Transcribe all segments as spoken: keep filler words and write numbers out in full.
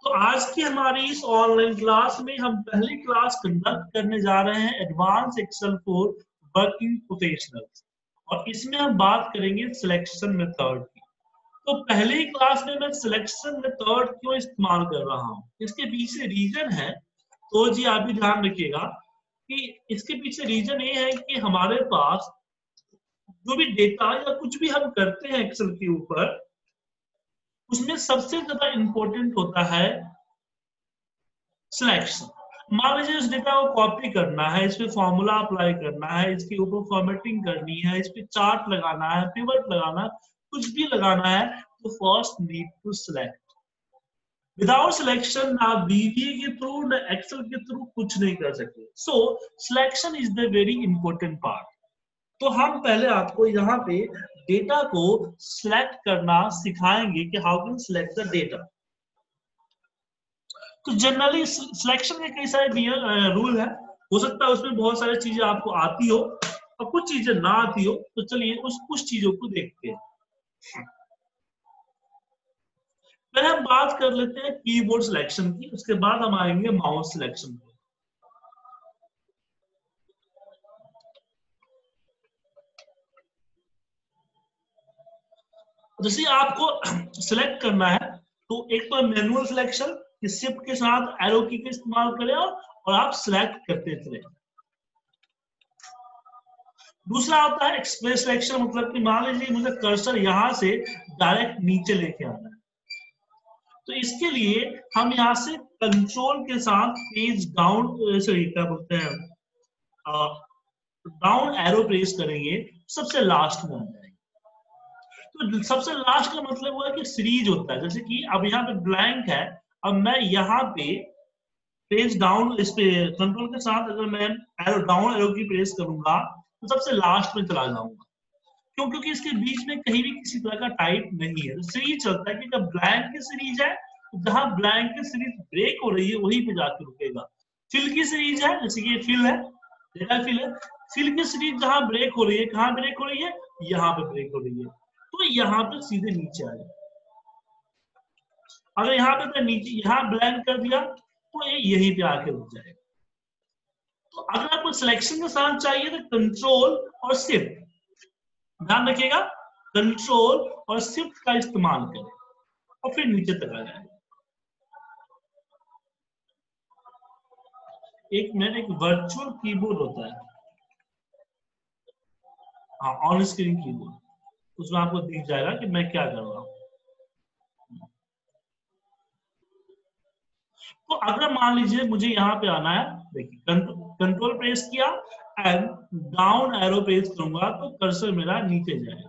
तो आज की हमारी इस ऑनलाइन क्लास में हम पहली क्लास कंडक्ट करने जा रहे हैं advance Excel for working professionals, और इसमें हम बात करेंगे सिलेक्शन मेथड की। तो पहले ही क्लास में मैं सिलेक्शन मेथड क्यों इस्तेमाल कर रहा हूँ, इसके पीछे रीजन है। तो जी आप भी ध्यान रखिएगा कि इसके पीछे रीजन ये है कि हमारे पास जो भी डेटा या कुछ भी हम करते हैं एक्सेल के ऊपर, उसमें सबसे ज्यादा इंपॉर्टेंट होता है सिलेक्शन। मान लीजिए इस डेटा को कॉपी करना है, इस पे फॉर्मूला अप्लाई करना है, इसके ऊपर फॉर्मेटिंग करनी है, इस पे चार्ट लगाना है, पिवट लगाना है, कुछ भी लगाना है, तो first need to select. Without selection ना वीवीए के थ्रू ना एक्सेल के थ्रू कुछ नहीं कर सकते। So selection is the very important part. तो हम पहले आपको यहाँ पे डेटा को सिलेक्ट करना सिखाएंगे कि how can select the data. तो जनरली सिलेक्शन के कई सारे रूल है, हो सकता है उसमें बहुत सारी चीजें आपको आती हो और कुछ चीजें ना आती हो। तो चलिए उस कुछ चीजों को देखते हैं। पहले हम बात कर लेते हैं कीबोर्ड सिलेक्शन की, उसके बाद हम आएंगे माउस सिलेक्शन पे। जैसे आपको सिलेक्ट करना है तो एक तो मैनुअल सिलेक्शन, शिफ्ट के साथ एरो की का इस्तेमाल करें और आप सिलेक्ट करते चले। दूसरा आता है एक्सप्रेस सिलेक्शन, मतलब कि मान लीजिए मुझे कर्सर यहां से डायरेक्ट नीचे लेके आना है, तो इसके लिए हम यहाँ से कंट्रोल के साथ पेज डाउन, सॉरी क्या बोलते हैं, डाउन एरो प्रेस करेंगे, सबसे लास्ट में आ जाएंगे। तो सबसे लास्ट का मतलब हुआ कि सीरीज होता है। जैसे कि अब यहाँ पे ब्लैंक है, अब मैं यहाँ पे पेज डाउन, इस पे कंट्रोल के साथ अगर मैं एरो डाउन एरो की प्रेस करूंगा तो सबसे लास्ट में चला जाऊंगा। क्यों? क्योंकि इसके बीच में कहीं भी किसी तरह का टाइप नहीं है। तो सीरीज चलता है कि जब ब्लैंक की सीरीज है तो जहां ब्लैंक की सीरीज ब्रेक हो रही है वहीं पे जाके रुकेगा। फिल की सीरीज है, जैसे कि फिल है, डेटा फिल है, फिल की सीरीज जहां ब्रेक हो रही है, कहां ब्रेक हो रही है, यहाँ पे ब्रेक हो रही है, तो यहाँ पे सीधे नीचे आ जाए। अगर यहाँ पे मैं नीचे यहाँ ब्लैंक कर दिया तो ये यहीं पे आके रुक जाएगा। तो अगर आपको सिलेक्शन के साथ चाहिए तो कंट्रोल और शिफ्ट, ध्यान रखिएगा, कंट्रोल और शिफ्ट का इस्तेमाल करें और फिर नीचे तक आ जाए। एक मिनट, एक वर्चुअल कीबोर्ड होता है, हाँ, ऑन स्क्रीन कीबोर्ड, उसमें आपको दिख जाएगा कि मैं क्या कर रहा हूं। तो अगर मान लीजिए मुझे यहाँ पे आना है, देखिए कंट्रोल प्रेस किया एंड डाउन एरो प्रेस करूंगा तो कर्सर मेरा नीचे जाएगा।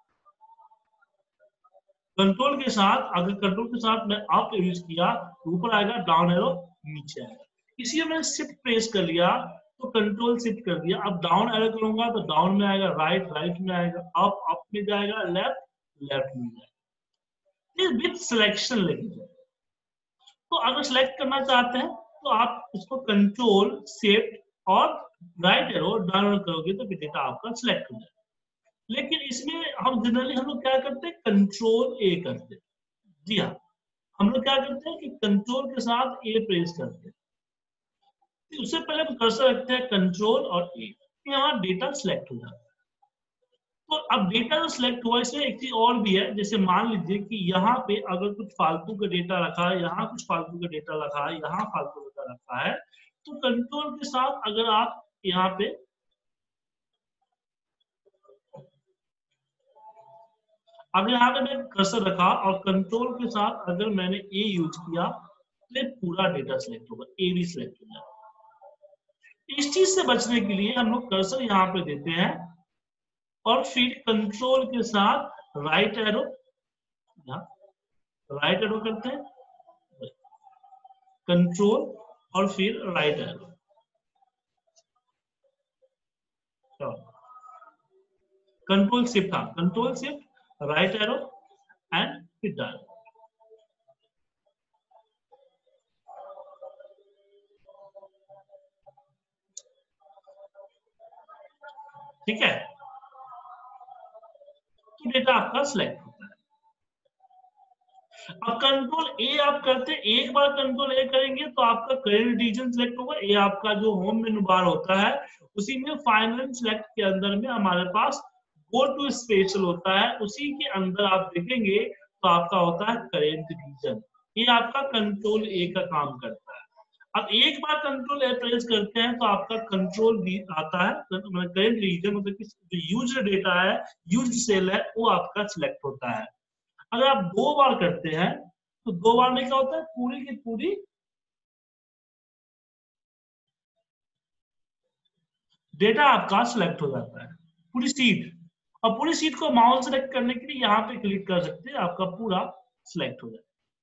कंट्रोल के साथ, अगर कंट्रोल के साथ मैं अप यूज किया तो ऊपर आएगा, डाउन एरो नीचे आएगा। इसलिए मैंने शिफ्ट प्रेस कर लिया तो कंट्रोल शिफ्ट कर दिया। अब डाउन एरो करूंगा तो डाउन में आएगा, राइट राइट में आएगा, अप अप में जाएगा, लेफ्ट लेफ्ट में जाएगा। विथ सिलेक्शन लेके जाए। तो अगर सिलेक्ट करना चाहते हैं तो आप उसको कंट्रोल शिफ्ट और राइट एरो डाउन करोगे तो डेटा आपका सिलेक्ट हो जाएगा। लेकिन इसमें हम जनरली हम लोग क्या करते हैं, कंट्रोल ए करते हैं। जी हाँ, हम लोग क्या करते हैं कि कंट्रोल के साथ ए प्रेस करते हैं। उससे पहले हम कर्सर रखते हैं कंट्रोल और ए, यहाँ डेटा सिलेक्ट हो जाता है। तो अब डेटा जो सिलेक्ट हुआ, इसमें एक चीज और भी है। जैसे मान लीजिए कि यहाँ पे अगर कुछ फालतू का डेटा रखा है, यहाँ कुछ फालतू का डेटा रखा है, यहाँ फालतू का डेटा रखा है, तो कंट्रोल के साथ अगर आप यहाँ पे अगर यहाँ पे मैं कर्सर रखा और कंट्रोल के साथ अगर मैंने ए यूज किया तो पूरा डेटा सिलेक्ट होगा, ए भी सिलेक्ट हो जाएगा। इस चीज से बचने के लिए हम लोग कर्सर यहाँ पे देते हैं और फिर कंट्रोल के साथ राइट एरो, राइट एरो करते हैं, कंट्रोल और फिर राइट एरो, कंट्रोल शिफ्ट, हाँ control shift right arrow and फिर डाल। ठीक है, तो डेटा आपका सिलेक्ट होता है। अब कंट्रोल ए आप करते हैं, एक बार कंट्रोल ए करेंगे तो आपका करेंट रीजन सिलेक्ट होगा। ए आपका जो होम मेनू बार होता है उसी में फाइनल सेलेक्ट के अंदर में हमारे पास गो टू स्पेशल होता है, उसी के अंदर आप देखेंगे तो आपका होता है करेंट रीजन। ये आपका कंट्रोल ए का काम करता है। अब एक बार कंट्रोल ए प्रेस करते हैं तो आपका कंट्रोल बी आता है, मतलब करेंट रीजन मतलब कि जो यूज्ड डेटा है, यूज्ड सेल है, वो आपका सिलेक्ट होता है। अगर आप दो बार करते हैं तो दो बार में क्या होता है, पूरी की पूरी डेटा आपका सिलेक्ट हो जाता है, पूरी सीट। और पूरी सीट को माउस सेलेक्ट करने के लिए यहाँ पे क्लिक कर सकते हैं, आपका पूरा सिलेक्ट हो जाए।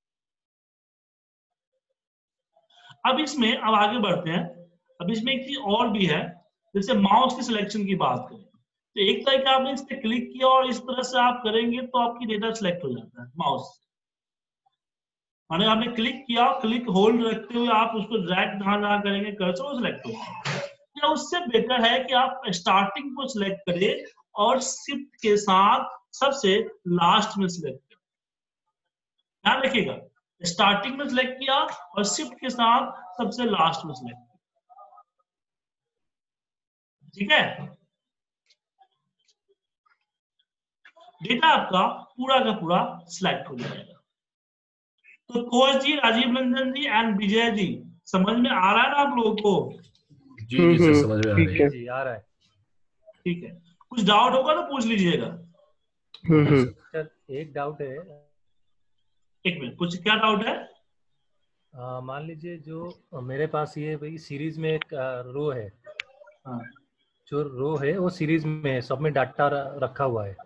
अब इसमें अब आगे बढ़ते हैं। अब इसमें एक चीज और भी है, जैसे माउस की सिलेक्शन की बात करें तो एक तरीके आपने इस पे क्लिक किया और इस तरह से आप करेंगे तो आपकी डेटा सिलेक्ट हो जाता है माउस। माने आपने क्लिक किया, क्लिक होल्ड रखते हुए आप उसको ड्रैग जहां जहां करेंगे कर्सर वो सिलेक्ट होगा। या उससे बेटर है कि आप स्टार्टिंग को सिलेक्ट करें और शिफ्ट के साथ सबसे लास्ट में सिलेक्ट करें। ध्यान रखिएगा, स्टार्टिंग में सिलेक्ट किया और शिफ्ट के साथ सबसे लास्ट में सिलेक्ट किया, ठीक है। डेटा आपका पूरा का पूरा सिलेक्ट हो जाएगा। तो कोच जी, राजीव रंजन जी एंड विजय जी, समझ में आ रहा है ना आप लोगों को? जी जी सर, समझ में आ रही है जी, आ रहा है। ठीक है, कुछ डाउट होगा तो पूछ लीजिएगा। सर एक डाउट है। एक मिनट, कुछ क्या डाउट है? मान लीजिए जो मेरे पास ये भाई सीरीज में एक रो है, हाँ, जो रो है वो सीरीज में है, सब में डाटा रखा हुआ है।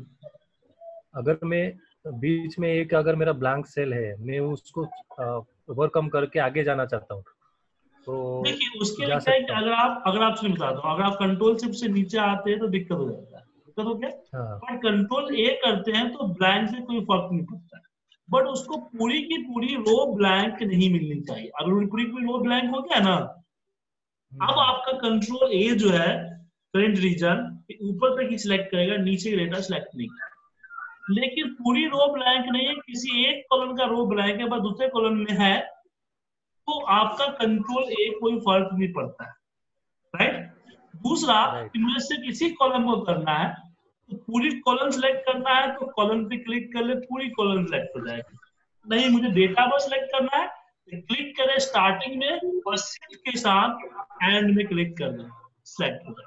अगर मैं बीच में एक अगर मेरा ब्लैंक सेल है, मैं उसको ओवरकम करके आगे जाना चाहता हूँ तो देखिए उसके लिए क्या है कि अगर आप अगर आप सुनिए बताता हूँ, अगर आप कंट्रोल शिफ्ट से नीचे आते हैं तो दिक्कत हो जाता है। दिक्कत हो गया, हाँ। पर कंट्रोल ए करते हैं तो ब्लैंक से कोई फर्क नहीं पड़ता है, बट उसको पूरी की पूरी रो ब्लैंक नहीं मिलनी चाहिए। अगर पूरी पूरी रो ब्लैंक हो गया ना, अब आपका कंट्रोल ए जो है करंट रीजन ऊपर तक ही सिलेक्ट करेगा, नीचे का डेटा सिलेक्ट नहीं करेगा। लेकिन पूरी रो ब्लैंक नहीं है, किसी एक कॉलम का रो ब्लैंक है पर दूसरे कॉलम में है, तो आपका कंट्रोल ए कोई फर्क नहीं पड़ता है, राइट। दूसरा, इनमें से किसी कॉलम को करना है तो पूरी कॉलम सेलेक्ट करना है तो कॉलम पे क्लिक कर ले, पूरी कॉलम सेलेक्ट हो जाएगी। नहीं मुझे डेटा बस सेलेक्ट करना है तो क्लिक करें स्टार्टिंग में और शिफ्ट के साथ एंड में क्लिक कर दें, सेलेक्ट हो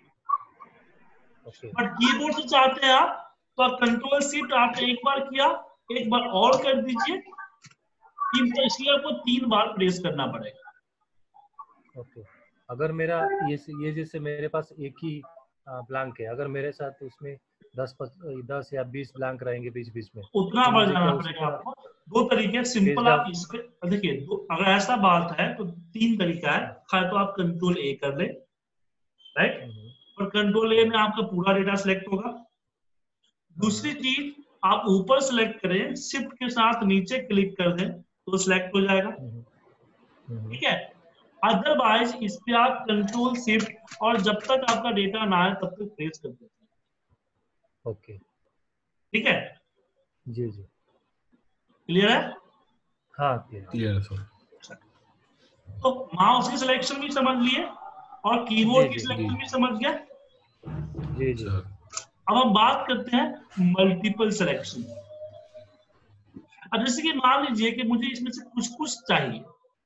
जाएगा। बट कीबोर्ड से चाहते हैं आप तो आप कंट्रोल शिफ्ट आपने एक बार किया, एक बार और कर दीजिए, तीन बार, इसलिए आपको तीन बार प्रेस करना पड़ेगा। ओके, अगर मेरा ये ये जैसे मेरे पास एक ही ब्लैंक है, अगर मेरे साथ उसमें दस दस या बीस ब्लैंक रहेंगे बीच बीच में, उतना तो बार जाना पड़ेगा आपको। दो तरीके सिंपल, आप इस पे देखिए, अगर ऐसा बात है तो तीन तरीका है। खाए तो आप कंट्रोल ए कर ले, राइट, और कंट्रोल ए में आपका पूरा डेटा सिलेक्ट होगा। दूसरी चीज, आप ऊपर सिलेक्ट करें, शिफ्ट के साथ नीचे क्लिक कर दें तो सिलेक्ट हो जाएगा, ठीक है। अदरवाइज इस पे आप कंट्रोल शिफ्ट और जब तक आपका डेटा ना आए तब तक प्रेस कर देते हैं। ओके, ठीक है, जी जी, क्लियर है? हाँ क्लियर है सर। तो माउस की सिलेक्शन भी समझ लिए और कीबोर्ड की सिलेक्शन भी समझ गया। जी जी। अब हम बात करते हैं मल्टीपल सिलेक्शन। अब जैसे कि मान लीजिए कि मुझे इसमें से कुछ कुछ चाहिए,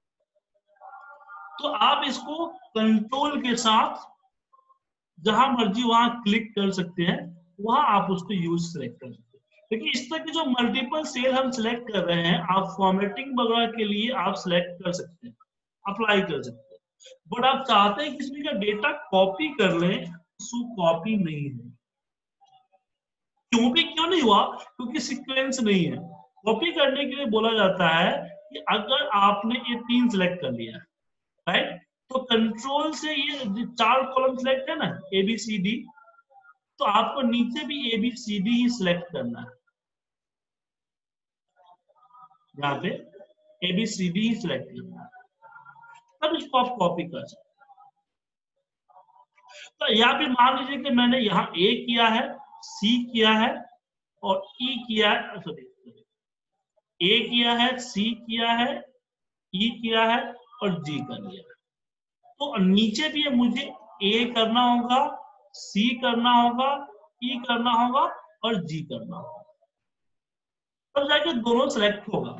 तो आप इसको कंट्रोल के साथ जहां मर्जी वहां क्लिक कर सकते हैं, वहां आप उसको यूज सेलेक्ट कर सकते हैं। लेकिन इस तरह की जो मल्टीपल सेल हम सिलेक्ट कर रहे हैं, आप फॉर्मेटिंग वगैरह के लिए आप सिलेक्ट कर सकते हैं, अप्लाई कर सकते हैं। बट आप चाहते हैं कि इसमें का डेटा कॉपी कर लें, सो कॉपी नहीं है। क्यों भी क्यों नहीं हुआ? क्योंकि सीक्वेंस नहीं है। कॉपी करने के लिए बोला जाता है कि अगर आपने ये तीन सिलेक्ट कर लिया, राइट, तो कंट्रोल से ये चार कॉलम सिलेक्ट है ना, ए बी सी डी, तो आपको नीचे भी ए बी सी डी ही सिलेक्ट करना है। यहाँ पे ए बी सी डी ही सिलेक्ट करना है, तब इसको आप कॉपी कर सकते हैं। तो यहाँ पे मान लीजिए कि मैंने यहाँ ए किया है, सी किया है और ई किया है, सॉरी ए किया है, सी किया है, ई किया है और जी कर लिया। तो नीचे भी मुझे ए करना होगा, सी करना होगा, ई करना होगा और जी करना होगा, तब जाके दोनों सेलेक्ट होगा।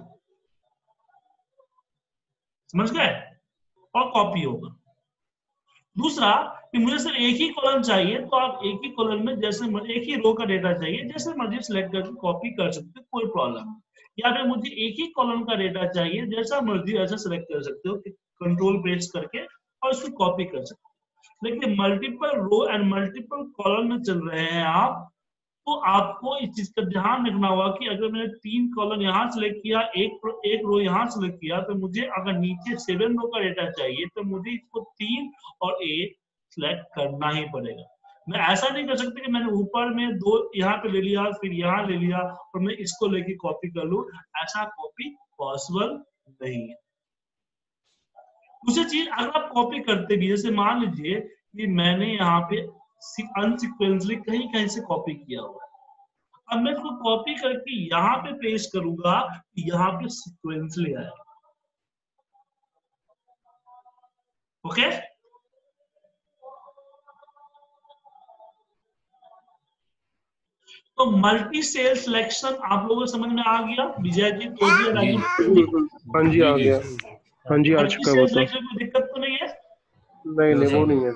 समझ गए? और कॉपी होगा। दूसरा कि मुझे सिर्फ एक ही कॉलम चाहिए, तो आप एक ही कॉलम में जैसे एक ही रो का डेटा चाहिए, जैसे मर्जी सिलेक्ट करके कॉपी कर सकते हो, कोई प्रॉब्लम नहीं। या फिर मुझे एक ही कॉलम का डेटा चाहिए, जैसा मर्जी ऐसा सिलेक्ट कर सकते हो, कंट्रोल प्रेस करके और उसको कॉपी कर सकते हो। लेकिन multiple row and multiple column में चल रहे हैं आप, तो आपको इस चीज का ध्यान रखना होगा कि अगर मैंने तीन कॉलम यहाँ सेलेक्ट किया, एक एक रो यहाँ सेलेक्ट किया, तो मुझे अगर नीचे सेवन रो का डेटा चाहिए तो मुझे इसको तीन और एक सिलेक्ट करना ही पड़ेगा। मैं ऐसा नहीं कर सकता कि मैंने ऊपर में दो यहाँ पे ले लिया, फिर यहाँ ले लिया और मैं इसको लेके कॉपी कर लूं। ऐसा कॉपी पॉसिबल नहीं है। दूसरी चीज, अगर आप कॉपी करते भी, जैसे मान लीजिए कि मैंने यहाँ पे अनसीक्वेंसली कहीं कहीं से कॉपी किया हुआ है, अब मैं इसको कॉपी करके यहाँ पे पेस्ट करूंगा, यहाँ पे सीक्वेंसली आएगा। ओके? तो मल्टी सेल सिलेक्शन आप लोगों को समझ में आ गया? विजय जी, तो जी, राजीव जी? हाँ जी आ गया। हाँ जी आ चुका है वो तो। कोई दिक्कत तो नहीं है? नहीं नहीं वो नहीं है।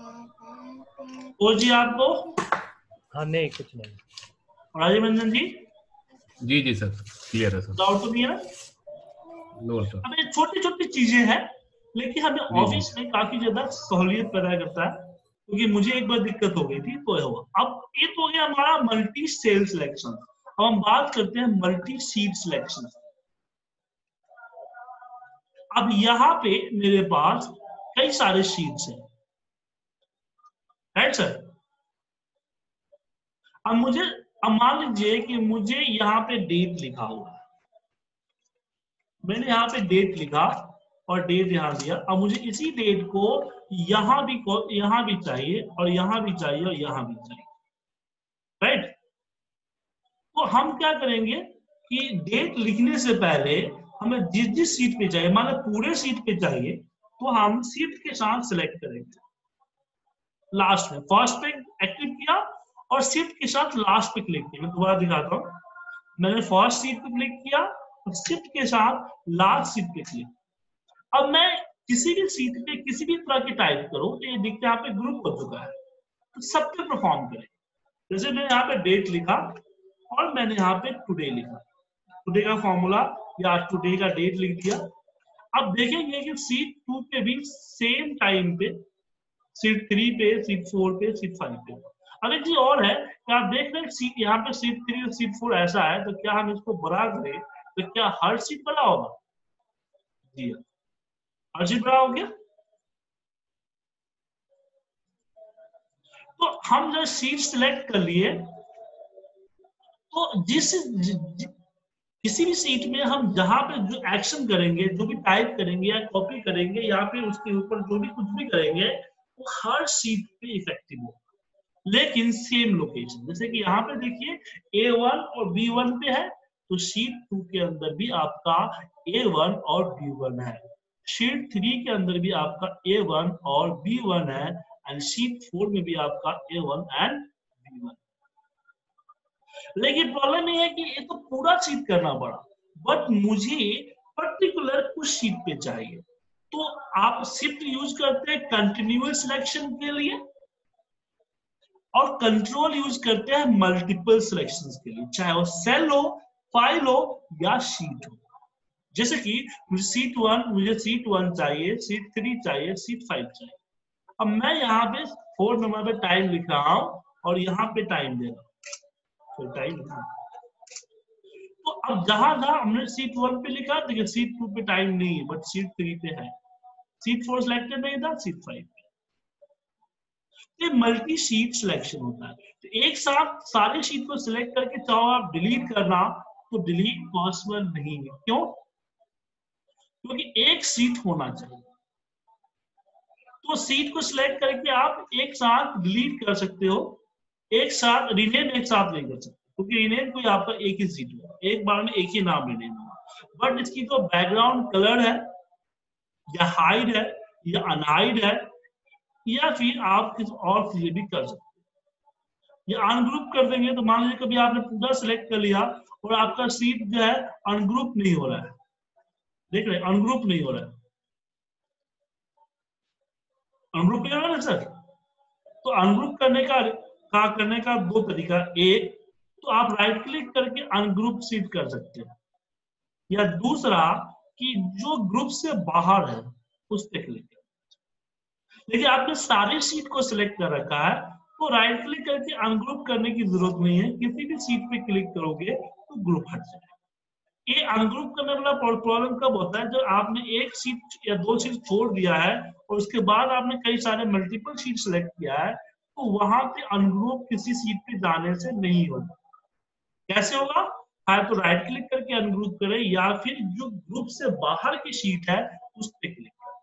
तो जी आपको? हाँ नहीं कुछ नहीं। राजीव रंजन जी? जी जी सर, क्लियर है सर। डाउट तो नहीं है ना? No sir. अब ये छोटी छोटी चीजें हैं, लेकिन हमें ऑफिस में काफी ज्यादा सहूलियत पैदा करता है, क्योंकि मुझे एक बार दिक्कत हो गई थी तो हुआ। अब ये तो हो गया हमारा मल्टी सेल सिलेक्शन। अब हम बात करते हैं मल्टी सीट सिलेक्शन। अब यहाँ पे मेरे पास कई सारे शीट्स हैं, राइट सर? अब मुझे, अब मान लीजिए कि मुझे यहाँ पे डेट लिखा हुआ है, मैंने यहाँ पे डेट लिखा और डेट यहाँ दिया। अब मुझे इसी डेट को यहाँ भी यहाँ भी चाहिए और यहाँ भी चाहिए और यहाँ भी चाहिए, राइट? तो हम क्या करेंगे कि डेट लिखने से पहले हमें जिस जिस सीट पे चाहिए, मान लो पूरे सीट पे चाहिए, तो हम सीट के साथ सिलेक्ट करेंगे। लास्ट में फर्स्ट पे एक्टिव किया और शिफ्ट के साथ लास्ट पे क्लिक किया। मैं दोबारा दिखाता हूँ। मैंने फर्स्ट सीट पे क्लिक किया और शिफ्ट के साथ लास्ट सीट पे क्लिक। अब मैं किसी भी सीट पे किसी भी तरह की टाइप करूं तो ये दिखता है यहाँ पे ग्रुप हो चुका है, तो सब पे परफॉर्म करें। जैसे मैंने यहाँ पे डेट लिखा और मैंने यहाँ पे टुडे लिखा, टुडे का फॉर्मूला या टुडे का डेट लिख दिया। अब देखेंगे कि सीट टू पे भी सेम टाइम पे, सीट थ्री पे, सीट फोर पे, सीट फाइव पे। अगर जी और है कि आप देख रहे हैं सीट यहाँ पे सीट थ्री और सीट फोर ऐसा है, तो क्या हम इसको बड़ा करें तो क्या हर सीट बड़ा होगा? जी हर सीट बड़ा हो गया। तो हम जब सीट सिलेक्ट कर लिए, तो जिस ज, ज, किसी भी सीट में हम जहां पे जो एक्शन करेंगे, जो भी टाइप करेंगे या कॉपी करेंगे या फिर उसके ऊपर जो भी कुछ भी करेंगे, वो हर सीट पे इफेक्टिव होगा, लेकिन सेम लोकेशन। जैसे कि यहाँ पे देखिए ए वन और बी वन पे है, तो शीट टू के अंदर भी आपका ए वन और बी वन है, शीट थ्री के अंदर भी आपका ए वन और बी वन है, एंड शीट फोर में भी आपका A one and B one. लेकिन प्रॉब्लम ये है कि ये तो पूरा शीट करना पड़ा, बट मुझे पर्टिकुलर कुछ शीट पे चाहिए। तो आप शिफ्ट यूज करते हैं कंटिन्यूअस सिलेक्शन के लिए और कंट्रोल यूज करते हैं मल्टीपल सिलेक्शंस के लिए, चाहे वो सेल हो, फाइल हो या शीट हो। जैसे कि मुझे सीट वन मुझे सीट वन चाहिए, सीट थ्री चाहिए, सीट फाइव चाहिए। अब मैं यहाँ पे फोर नंबर पे टाइम लिख रहा हूँ और यहाँ पे टाइम दे रहा हूँ, तो टाइम लिखा। तो अब जहां जहां हमने सीट वन पे लिखा, देखिए सीट टू पे टाइम नहीं है, बट सीट थ्री पे है, सीट फोर सिलेक्टेड नहीं था, सीट फाइव पे। ये मल्टी शीट सिलेक्शन होता है। तो एक साथ सारे शीट को सिलेक्ट करके चाहो आप डिलीट करना, तो डिलीट पॉसिबल नहीं है। क्यों? क्योंकि एक सीट होना चाहिए। तो सीट को सिलेक्ट करके आप एक साथ डिलीट कर सकते हो, एक साथ रिनेम एक साथ नहीं कर सकते, क्योंकि रिनेम कोई आपका एक ही सीट होगा, एक बार में एक ही नाम रिनेम होगा। बट इसकी जो बैकग्राउंड कलर है या हाइड है या अनहाइड है या फिर आप किसी और चीजें भी कर सकते हैं। या अनग्रुप कर देंगे तो मान लीजिए कभी आपने पूरा सिलेक्ट कर लिया और आपका शीट जो है अनग्रुप नहीं हो रहा है, देख रहे अनग्रुप नहीं हो रहा है, अनग्रुप नहीं हो रहा है सर। तो अनग्रुप करने का का करने का दो तरीका, एक तो आप राइट क्लिक करके अनग्रुप शीट कर सकते हैं, या दूसरा कि जो ग्रुप से बाहर है उस पर क्लिक कर। देखिए आपने सारे शीट को सिलेक्ट कर रखा है तो राइट क्लिक करके अनग्रुप करने की जरूरत नहीं है, किसी भी शीट पे क्लिक करोगे तो ग्रुप हट जाएगा। ये अनग्रुप करने वाला प्रॉब्लम कब होता है, जब आपने एक शीट या दो शीट छोड़ दिया है और उसके बाद आपने कई सारे मल्टीपल शीट सिलेक्ट किया है, तो वहां पे अनग्रुप किसी शीट पे जाने से नहीं होगा। कैसे होगा, है तो राइट क्लिक करके अनग्रुप करें या फिर जो ग्रुप से बाहर की शीट है उस पे क्लिक करें।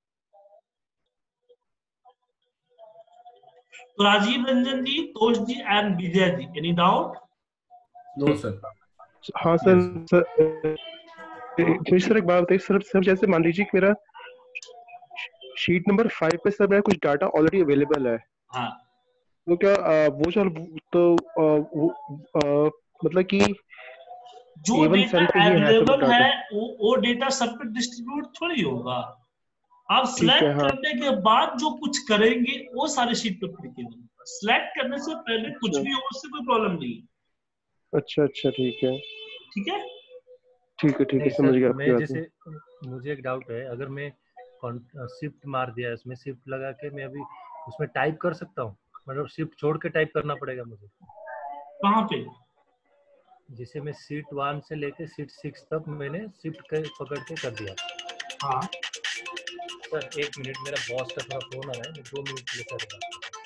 तो Rajiv Ranjan ji, Tosh ji and Vijay ji, any doubt? No sir. हाँ सर, सर मुझे सर एक बात बताइए सर, सर जैसे मान लीजिए कि मेरा शीट नंबर फाइव पे सर मेरा कुछ डाटा ऑलरेडी अवेलेबल है, हाँ, तो क्या आ, वो चल तो आ, वो आ, मतलब कि जो डेटा अवेलेबल है, है वो वो डेटा सब पे डिस्ट्रीब्यूट थोड़ी होगा। आप ठीक सिलेक्ट है, हाँ। करने के बाद जो कुछ करेंगे वो सारे शीट पे अप्लीकेबल होगा। सिलेक्ट करने से पहले कुछ अच्छा भी हो उससे कोई प्रॉब्लम नहीं है। अच्छा अच्छा ठीक है ठीक है ठीक है ठीक है नहीं समझ सर, गया मैं आपकी बात। जैसे मुझे एक डाउट है, अगर मैं शिफ्ट मार दिया इसमें, शिफ्ट लगा के मैं अभी उसमें टाइप कर सकता हूँ, मतलब शिफ्ट छोड़ के टाइप करना पड़ेगा मुझे? कहाँ पे? जिसे मैं सीट वन से लेके सीट सिक्स तक मैंने शिफ्ट के पकड़ के कर दिया। हाँ सर एक मिनट, मेरा बॉस का थोड़ा फोन आ रहा है, मैं दो मिनट के लिए कर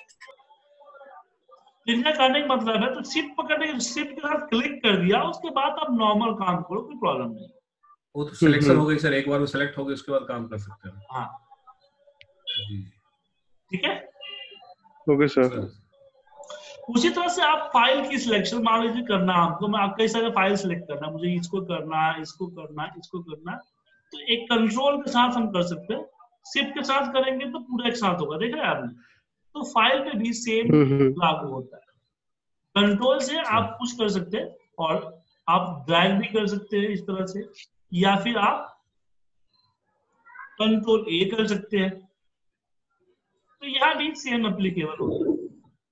इतना करने का मतलब है तो शिफ्ट पकड़ने के शिफ्ट के साथ क्लिक कर दिया, उसके बाद आप नॉर्मल काम करो, कोई प्रॉब्लम नहीं। वो तो सिलेक्शन हो गई सर, एक बार वो सिलेक्ट हो गई उसके बाद काम कर सकते हैं। हाँ जी ठीक है, ओके सर। उसी तरह से आप फाइल की सिलेक्शन मान लीजिए करना है आपको, मैं आप कई सारे फाइल सिलेक्ट करना है, मुझे इसको करना है, इसको करना है, इसको करना है, तो एक कंट्रोल के साथ हम कर सकते हैं। शिफ्ट के साथ करेंगे तो पूरा एक साथ होगा, देख रहे हैं आपने। तो फाइल पे भी सेम लागू होता है। कंट्रोल से आप कुछ कर सकते हैं और आप ड्रैग भी कर सकते हैं इस तरह से, या फिर आप कंट्रोल ए कर सकते हैं, तो यहां भी सेम एप्लीकेबल होता है।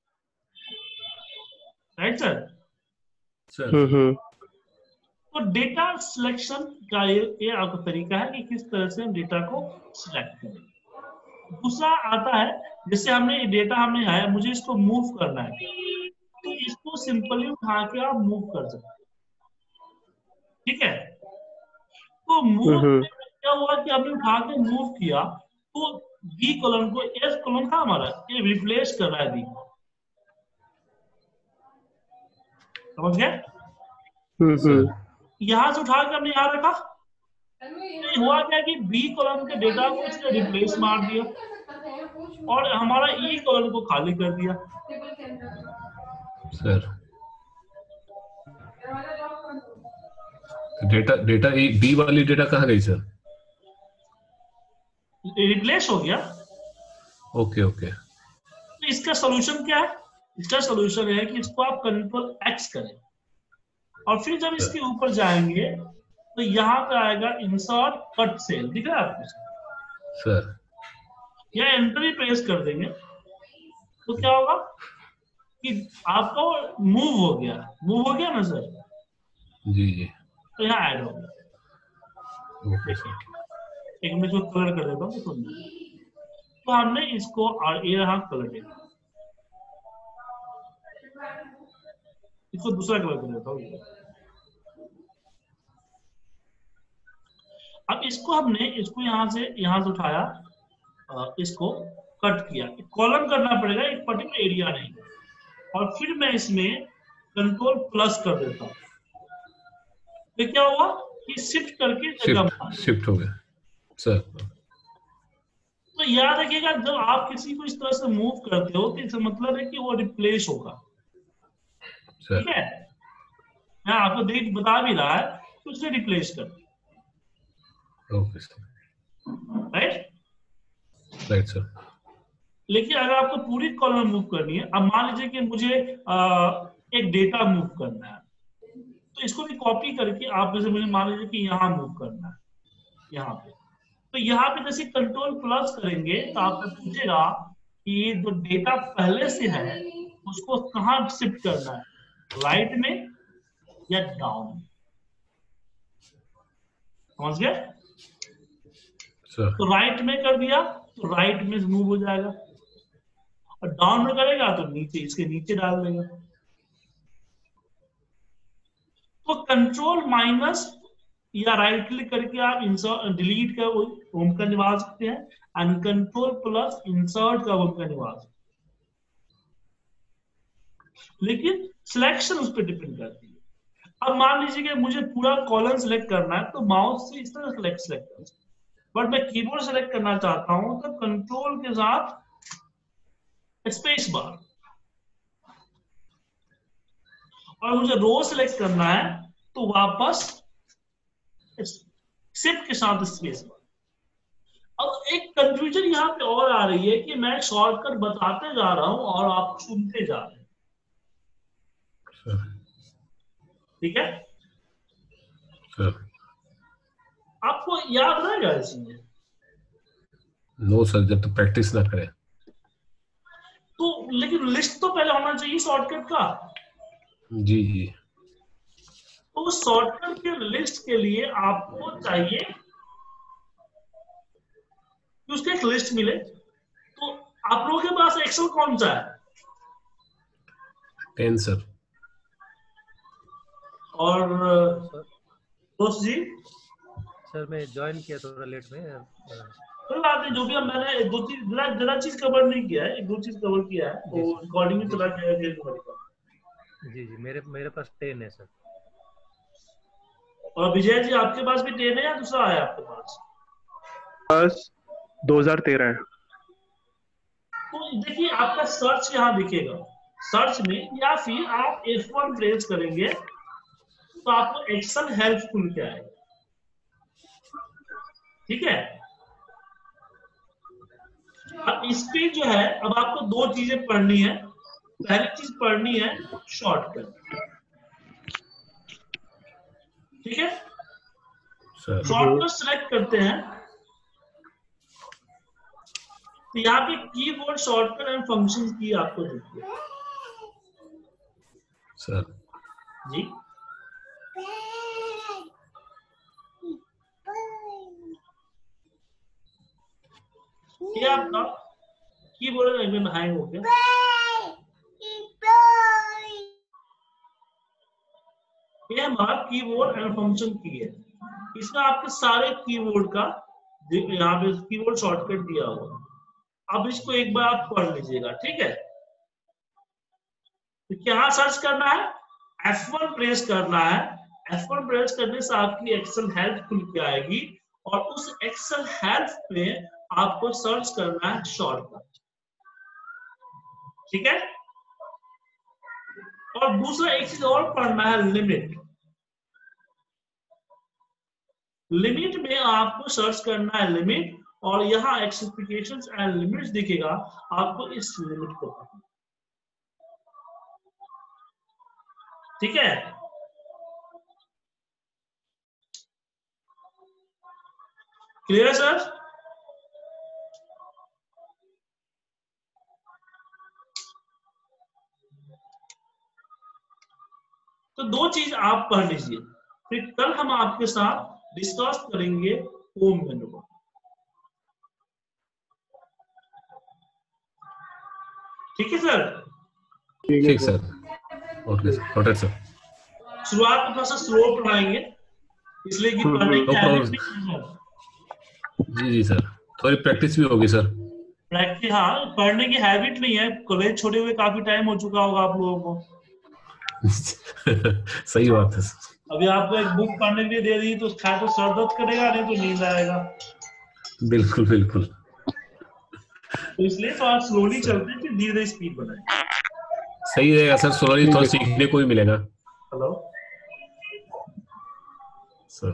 Right sir? सर तो डेटा सिलेक्शन का ये, ये आपका तरीका है कि किस तरह से हम डेटा को सिलेक्ट करें। दूसरा आता है, जैसे हमने डेटा हमने आया, मुझे इसको मूव करना है, तो इसको सिंपली उठा के आप मूव कर सकते हैं। ठीक है, तो मूव क्या हुआ कि हमने उठा के मूव किया तो बी कॉलम को एस कॉलम था हमारा, ये रिप्लेस कर रहा है बी को, समझ गए? यहां से उठा के हमने यहां रखा, तो हुआ क्या कि बी कॉलम के डेटा को इसने रिप्लेस मार दिया और हमारा ई कॉलम को खाली कर दिया। सर डेटा डेटा बी वाली डेटा कहाँ गई सर? रिप्लेस हो गया। ओके ओके, तो इसका सोल्यूशन क्या है? इसका सोल्यूशन है कि इसको आप कंट्रोल एक्स करें और फिर जब इसके ऊपर जाएंगे तो यहाँ पे आएगा इंसर्ट कट सेल, दिख रहा है आपको सर? या एंट्री प्रेस कर देंगे तो क्या होगा कि आपका मूव हो गया, मूव हो गया ना सर? जी जी, तो यहाँ ऐड हो गया। Okay sir. एक मैं जो कलर कर देता हूँ, तो हमने इसको और ये रहा कलर देगा, इसको दूसरा कलर कर देता हूँ। अब इसको हमने इसको यहां से यहां से उठाया, इसको कट किया, कॉलम करना पड़ेगा, एक पर्टिकुलर एरिया नहीं, और फिर मैं इसमें कंट्रोल प्लस कर देता हूँ, तो क्या हुआ कि शिफ्ट करके शिफ्ट शिफ्ट हो गया सर। तो याद रखिएगा जब आप किसी को इस तरह से मूव करते हो तो इसका मतलब है कि वो रिप्लेस होगा। ठीक है, मैं आपको देख बता भी रहा है तो उसने रिप्लेस कर दिया। Okay sir, right right sir. लेकिन अगर आपको पूरी कॉलम मूव करनी है, अब मान लीजिए कि मुझे आ, एक डेटा मूव करना है, तो इसको भी कॉपी करके आप जैसे मुझे मान लीजिए कि यहाँ मूव करना है, यहाँ पे, तो यहाँ पे जैसे कंट्रोल प्लस करेंगे तो आपसे पूछेगा कि जो डेटा पहले से है उसको कहाँ शिफ्ट करना है, राइट में या डाउन में। समझ गए? सर तो राइट में कर दिया तो राइट में मूव हो जाएगा, और डाउन में करेगा तो नीचे, इसके नीचे डाल देगा। तो कंट्रोल माइनस या राइट क्लिक करके आप इंसर्ट डिलीट का होम का निकाल सकते हैं, एंड कंट्रोल प्लस इंसर्ट का होम का निकाल सकते हैं। लेकिन सिलेक्शन उस पर डिपेंड करती है। अब मान लीजिए कि मुझे पूरा कॉलम सेलेक्ट करना है तो माउस से इस तरह सेलेक्ट सेलेक्ट कर, बट मैं कीबोर्ड सेलेक्ट करना चाहता हूं तो कंट्रोल के साथ स्पेस बार, और मुझे रो सेलेक्ट करना है तो वापस शिफ्ट के साथ स्पेस बार। अब एक कंफ्यूजन यहाँ पे और आ रही है कि मैं शॉर्टकट बताते जा रहा हूं और आप सुनते जा रहे हैं, ठीक है? सर आपको याद रहेगा इसमें? नो सर, जब तक प्रैक्टिस ना करें। तो लेकिन लिस्ट तो पहले होना चाहिए शॉर्टकट का। जी जी। तो उस शॉर्टकट के लिस्ट के लिए आपको चाहिए कि उसका एक लिस्ट मिले। तो आप लोगों के पास एक्सेल कौन सा है? Ten sir. और दोस्त जी? सर मैं ज्वाइन किया थोड़ा लेट में। कोई बात नहीं, जो भी मैंने दो चीज जरा जरा चीज कवर नहीं किया है, एक दो चीज कवर किया है, तो रिकॉर्डिंग में चला जाएगा। जी जी, मेरे मेरे पास टेन है सर। और विजय जी आपके पास भी टेन है या दूसरा है आपके पास? पास दो हज़ार तेरह है। तो देखिए आपका सर्च यहाँ दिखेगा, सर्च में, या फिर आप एफ वन प्रेस करेंगे तो आपको एक्सेल हेल्पफुल क्या है, ठीक है? अब इस पे जो है, अब आपको दो चीजें पढ़नी है। पहली चीज पढ़नी है शॉर्टकट, ठीक है? शॉर्टकट सेलेक्ट करते हैं तो यहाँ पे कीबोर्ड शॉर्टकट एंड फंक्शन की आपको दिखती है सर। जी। ये आपका कीबोर्ड एकदम हैंग हो गया। ये हमारा कीबोर्ड एंड फंक्शन की है, इसमें आपके सारे कीबोर्ड का यहाँ पे कीबोर्ड शॉर्टकट दिया हुआ। अब इसको एक बार आप पढ़ लीजिएगा, ठीक है? तो क्या सर्च करना है? एफ वन प्रेस करना है। एफ वन प्रेस करने से आपकी एक्सेल हेल्प खुल के आएगी, और उस एक्सेल हेल्प में आपको सर्च करना है शॉर्टकट, ठीक है? और दूसरा एक चीज और पढ़ना है, लिमिट। लिमिट में आपको सर्च करना है लिमिट, और यहाँ एक्सपेक्टेशंस एंड लिमिट्स दिखेगा, आपको इस लिमिट को पढ़ना, ठीक है? क्लियर है सर? तो दो चीज आप पढ़ लीजिए, फिर कल हम आपके साथ डिस्कस करेंगे होम मेनू को। ठीक है सर? ठीक सर। Okay sir. सर शुरुआत में थोड़ा सा स्लो पढ़ाएंगे, इसलिए कि पढ़ने की हैबिट नहीं है। जी जी सर, थोड़ी प्रैक्टिस भी होगी सर। प्रैक्टिस, हाँ, पढ़ने की हैबिट नहीं है। कॉलेज छोड़े हुए काफी टाइम हो चुका होगा आप लोगों को। सही बात है। अभी आपको एक बुक पढ़ने के लिए दे दी तो खाए तो सर दर्द करेगा, नहीं तो नींद आएगा। बिल्कुल बिल्कुल। तो इसलिए तो आप स्लोली चलते हैं, फिर धीरे धीरे स्पीड बनाएं। सही रहेगा सर, स्लोली थोड़ा सीखने को भी मिलेगा। Hello, sir.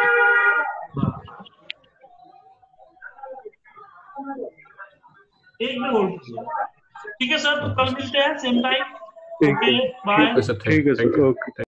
एक में होल्ड कीजिए। ठीक है सर, तो कल मिलते हैं same time. Okay bye. Okay sir, ठीक है सर, थैंक यू। ओके।